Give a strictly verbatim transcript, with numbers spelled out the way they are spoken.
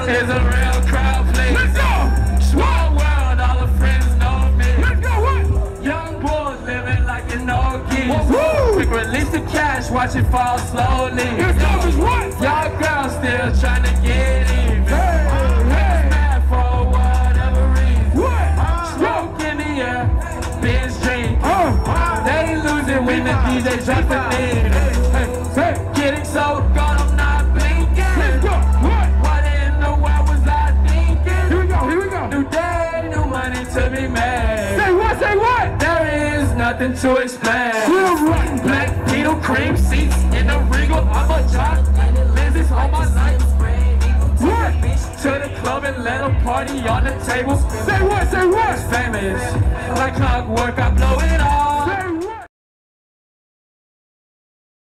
It's a real crowd, please. Let's go. Small world, all the friends know me. Let's go. What? Young boys living like an old kids. Woo. Quick release the cash, watch it fall slowly. Here comes what? Y'all girls still trying to get even. Hey, Niggas hey. mad for whatever reason. What? Smoke in the air, binge drink. Oh. They losing when the D J drops the beat. Hey, hey. Getting so gone, I'm not blinking. Let's go. What? What in the world was I thinking? Here we go. Here we go. New day, new money to be made. Say what? Say what? There is nothing to explain. Still right. Black needle cream seats in the regal. I'm a jock. Lizzies on my life. What? To the club and let a party on the table. Say what? Say what? Famous like clockwork, I blow it all.